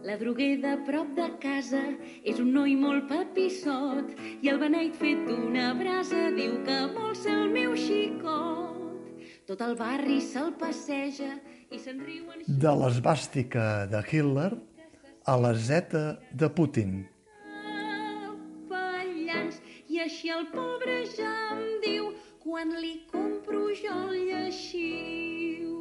La droguer de prop de casa és un noi molt papissot i el beneit fet una brasa diu que vol ser el meu xicot. Tot el barri se'l passeja i se'n riuen... De l'esvàstica de Hitler a la zeta de Putin. Capellans, i així el pobre ja em diu quan li compro jo el lleixiu.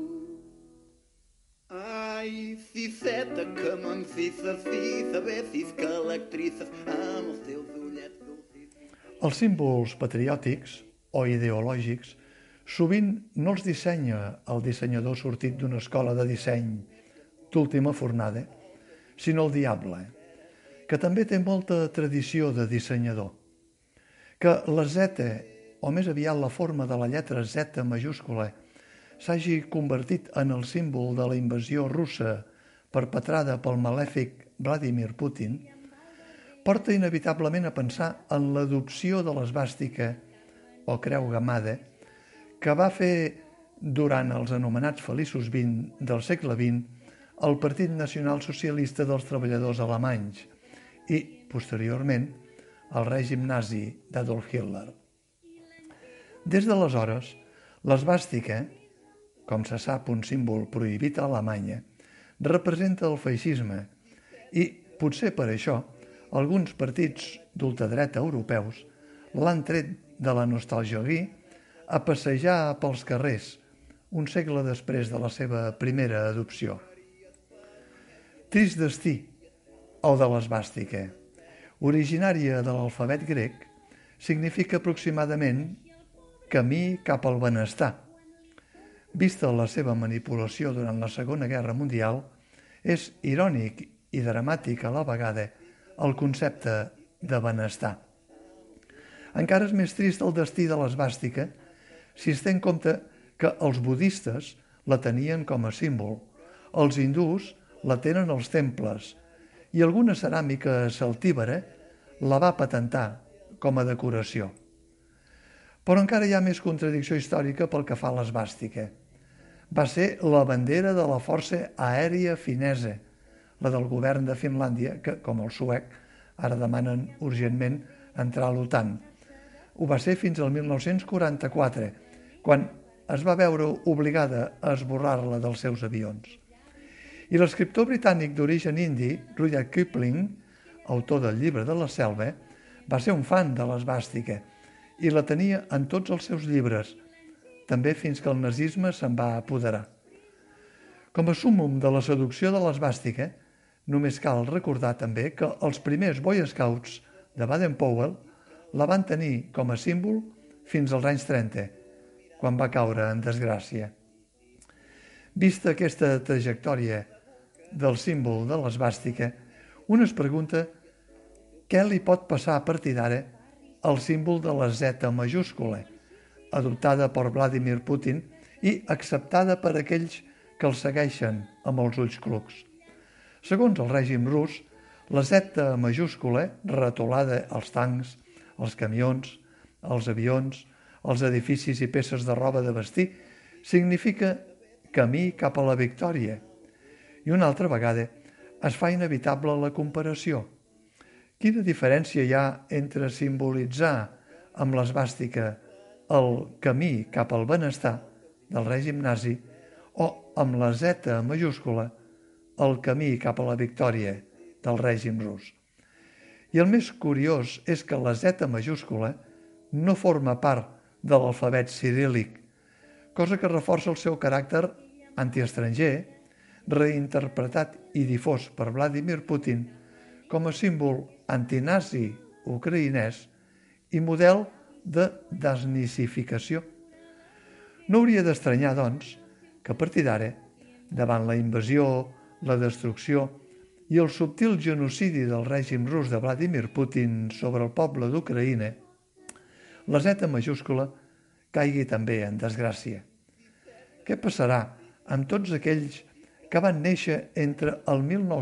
Ai, Ciceta, que m'encises, cis, que electrices, amb els teus ullets dolcis... Els símbols patriòtics o ideològics sovint no els dissenya el dissenyador sortit d'una escola de disseny d'última fornada, sinó el diable, que també té molta tradició de dissenyador. Que la Z, o més aviat la forma de la lletra Z majúscula, s'hagi convertit en el símbol de la invasió russa perpetrada pel malèfic Vladimir Putin, porta inevitablement a pensar en l'adopció de l'esvàstica o creu gamada que va fer durant els anomenats feliços XX del segle XX el Partit Nacional Socialista dels Treballadors Alemanys i, posteriorment, el règim nazi d'Adolf Hitler. Des d'aleshores, l'esvàstica, com se sap un símbol prohibit a Alemanya, representa el feixisme i, potser per això, alguns partits d'ultradreta europeus l'han tret de la nostalgia a passejar pels carrers un segle després de la seva primera adopció. Trist destí, el de l'esvàstica, originària de l'alfabet grec, significa aproximadament camí cap al benestar. Vista la seva manipulació durant la Segona Guerra Mundial, és irònic i dramàtic a la vegada el concepte de benestar. Encara és més trist el destí de l'esvàstica si es té en compte que els budistes la tenien com a símbol, els hindús la tenen als temples i alguna ceràmica celtívera la va patentar com a decoració. Però encara hi ha més contradicció històrica pel que fa a l'esvàstica. Va ser la bandera de la força aèria finesa, la del govern de Finlàndia, que, com el suec, ara demanen urgentment entrar a l'OTAN. Ho va ser fins al 1944, quan es va veure obligada a esborrar-la dels seus avions. I l'escriptor britànic d'origen indi, Rudyard Kipling, autor del Llibre de la Selva, va ser un fan de l'esvàstica i la tenia en tots els seus llibres, també fins que el nazisme se'n va apoderar. Com a súmmum de la seducció de l'esvàstica, només cal recordar també que els primers Boy Scouts de Baden-Powell la van tenir com a símbol fins als anys 30, quan va caure en desgràcia. Vista aquesta trajectòria del símbol de l'esvàstica, un es pregunta què li pot passar a partir d'ara al símbol de la Z majúscula, adoptada per Vladimir Putin i acceptada per aquells que el segueixen amb els ulls clucs. Segons el règim rus, la Z majúscula, retolada als tancs, als camions, als avions, als edificis i peces de roba de vestir, significa camí cap a la victòria. I una altra vegada es fa inevitable la comparació. Quina diferència hi ha entre simbolitzar amb l'esvàstica el camí cap al benestar del règim nazi o amb la Z majúscula el camí cap a la victòria del règim rus? I el més curiós és que la Z majúscula no forma part de l'alfabet ciríl·lic, cosa que reforça el seu caràcter antiestranger, reinterpretat i difós per Vladimir Putin com a símbol antinazi ucraïnès i model de desnazificació. No hauria d'estranyar, doncs, que a partir d'ara, davant la invasió, la destrucció i el subtil genocidi del règim rus de Vladimir Putin sobre el poble d'Ucraïna, la Z majúscula caigui també en desgràcia. Què passarà amb tots aquells que van néixer entre el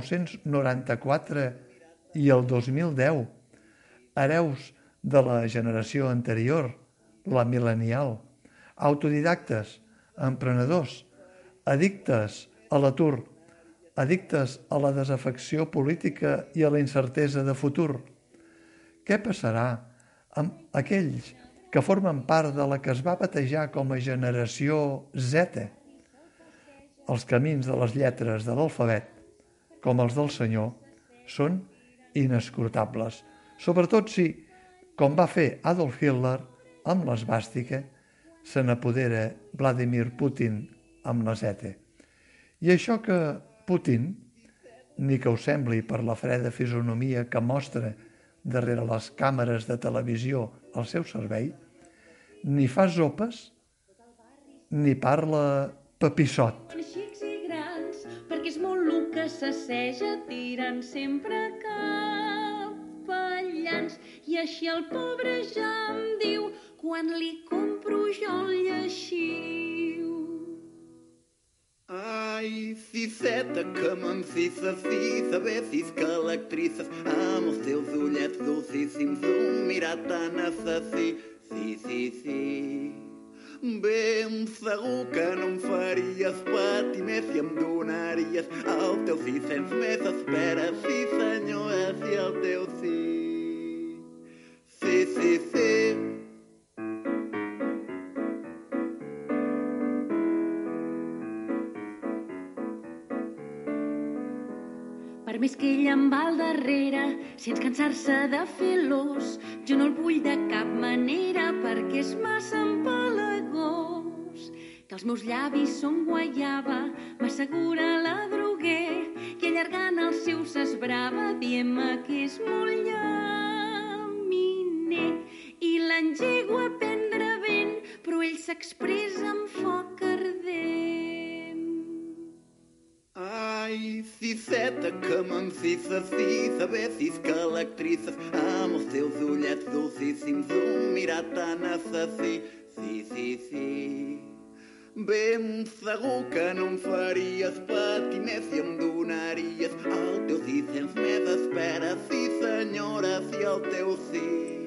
1994 i el 2010, hereus de la generació anterior, la mil·lennial, autodidactes, emprenedors, addictes a l'atur, addictes a la desafecció política i a la incertesa de futur? Què passarà amb aquells que formen part de la que es va batejar com a generació Z? Els camins de les lletres de l'alfabet, com els del Senyor, són inescrutables, sobretot si, com va fer Adolf Hitler amb l'esvàstica, se n'apodera Vladimir Putin amb la Z. I això que Putin, ni que us sembli per la freda fisonomia que mostra darrere les càmeres de televisió al seu servei, ni fa sopes ni parla papissot. Xics i grans, perquè és molt lo que s'asseja tirant sempre capellans. I així el pobre ja em diu quan li compro jo el lleixiu. Ai, Ciceta, que m'encisses, cis, cis, que l'actrices, amb els teus ullets dolcíssims, un mirar tan assassí. Sí. Ben segur que no em faries patir més i em donaries el teu 600 més. Espera, sí senyora, sí el teu sí. Sí. Per més que ell em va al darrere, sense cansar-se de fer l'os, jo no el vull de cap manera perquè és massa empalagós. Que els meus llavis són guaiava, m'assegura la droguer, i allargant els seus s'esbrava, dient-me que és molt llaminer. I l'engego a prendre vent, però ell s'expressa amb foc ardent. Ai, Ciceta, que m'encisses, cis, que l'actrices, amb els teus ullets dolcíssims, un mirar tan assassí. Sí. Ben segur que no em faries patir més i em donaries el teu 600 més. Espera, sí senyora, sí el teu sí.